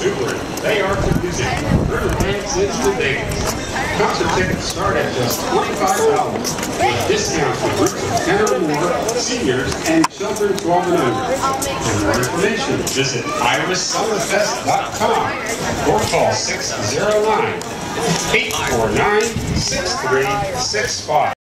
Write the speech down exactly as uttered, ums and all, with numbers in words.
exuberant. They are to music. Riverbanks is to Vegas. Concert tickets start at just twenty-five dollars. With discounts for groups of ten or more, seniors, and children twelve and under. For more information, visit iris summerfest dot com or call six zero nine, eight four nine, six three six five.